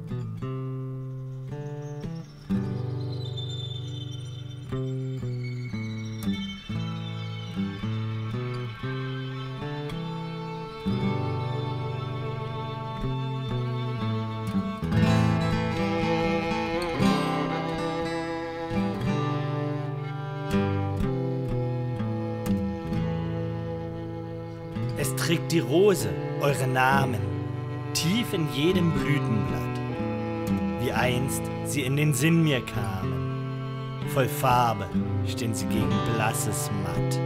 Es trägt die Rose eure Namen tief in jedem Blütenblatt, wie einst sie in den Sinn mir kamen. Voll Farbe stehen sie gegen blasses Matt.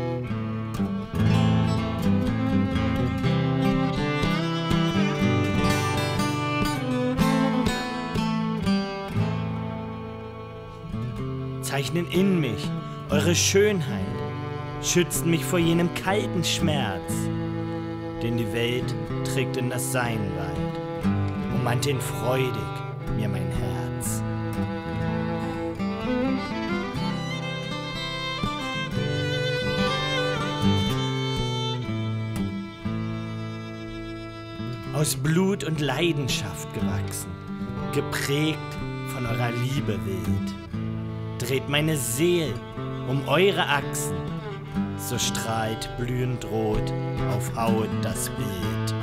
Zeichnen in mich eure Schönheit, schützt mich vor jenem kalten Schmerz, den die Welt trägt in das Sein weit, ummannt ihn freudig mir mein Herz. Aus Blut und Leidenschaft gewachsen, geprägt von eurer Liebe wild, dreht meine Seel um eure Achsen, so strahlt blühend rot auf Haut das Bild.